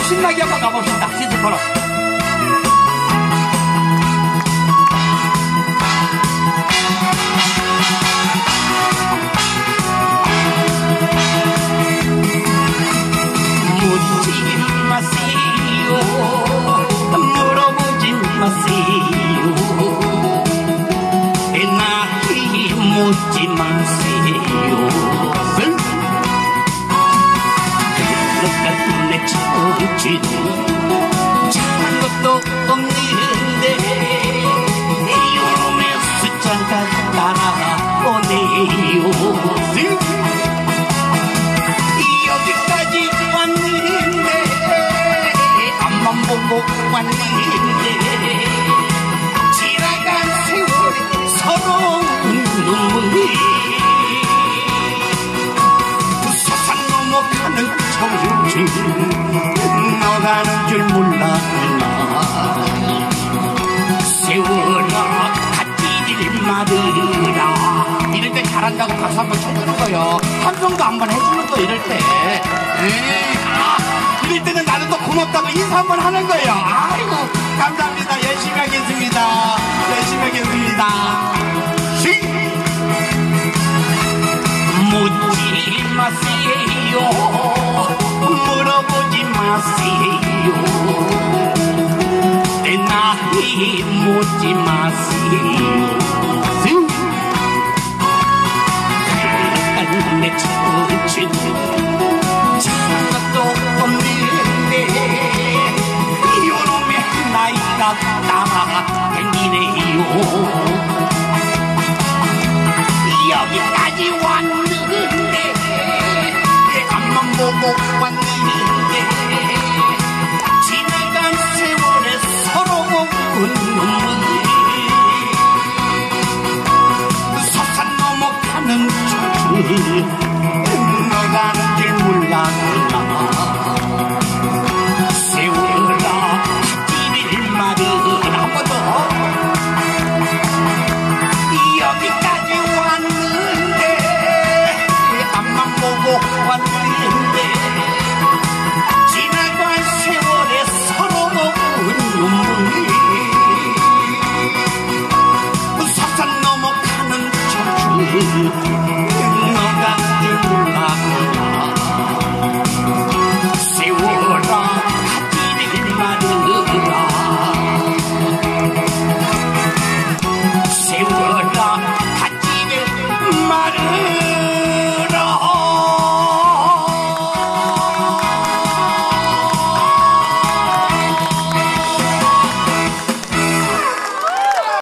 신나게 한번 가봅시다. 시즈코로. 묻지 마세요. 물어보지 마세요. 나이 묻지 마세요. 내 정신 착한 것도 없는데 이놈의 숫자가 따라오네요. 여기까지 왔는데 앞만 보고 왔는데 지나간 세월이 서러운 눈물이 서산 넘어가는 정신 너가는 줄 몰랐나. 세월아 갓길을 말으라. 이럴 때 잘한다고 박수 한번 쳐주는 거요. 함성도 한번 해주는 거 이럴 때. 이럴 때는 나는 또 고맙다고 인사 한번 하는 거예요. 아이고 감사합니다. 열심히 하겠습니다. 열심히 하겠습니다. 묻지 마세요. 물어보지 마세요. 내 나이 묻지 마세요. 내 정신 착한 것도 없는데 이놈의 나이가 따라다니네요. 여기까지 왔는데 앞만 보고 왔는데 지나간 세월에 서러운 눈물이 서산 넘어가는 정신 너가는 줄 몰랐나. 세월아 갓길을 말으라. 한 번 더. 여기까지 왔는데 앞만 보고 왔는데 지나간 세월에 서러운 눈물이 서산 넘어가는 정신